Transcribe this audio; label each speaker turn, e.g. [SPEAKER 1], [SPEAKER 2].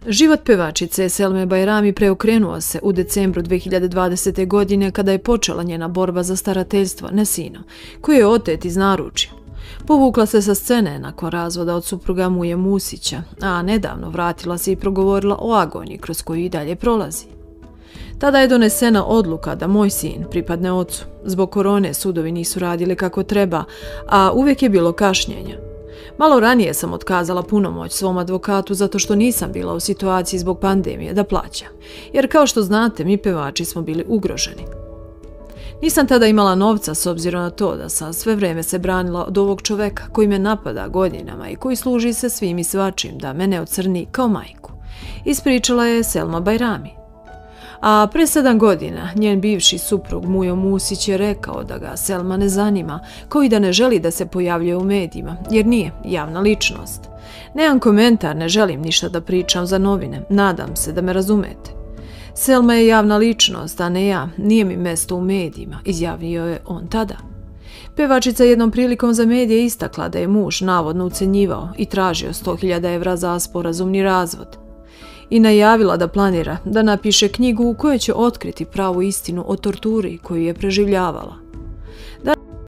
[SPEAKER 1] Život pevačice Selme Bajrami preokrenuo se u decembru 2020. godine kada je počela njena borba za starateljstvo Nesino, koji je otet iz naručja. Povukla se sa scene nakon razvoda od supruga Muje Musića, a nedavno vratila se i progovorila o agoniji kroz koju i dalje prolazi. Tada je donesena odluka da moj sin pripadne ocu. Zbog korone sudovi nisu radili kako treba, a uvijek je bilo kašnjenja. Malo ranije sam otkazala punomoć svom advokatu zato što nisam bila u situaciji zbog pandemije da plaćam, jer kao što znate mi pevači smo bili ugroženi. Nisam tada imala novca s obzirom na to da sam sve vrijeme se branila od ovog čoveka koji me napada godinama i koji služi se svim i svačim da mene ocrni kao majku. Ispričala je Selma Bajrami. A pre 7 godina njen bivši suprug Mujo Musić je rekao da ga Selma ne zanima, kao i da ne želi da se pojavljuje u medijima, jer nije javna ličnost. Nemam komentar, ne želim ništa da pričam za novine, nadam se da me razumete. Selma je javna ličnost, a ne ja, nije mi mesto u medijima, izjavio je on tada. Pevačica jednom prilikom za medije istakla da je muž navodno ucenjivao i tražio 100.000 evra za sporazumni razvod. I najavila da planira da napiše knjigu u kojoj će otkriti pravu istinu o torturi koju je preživljavala.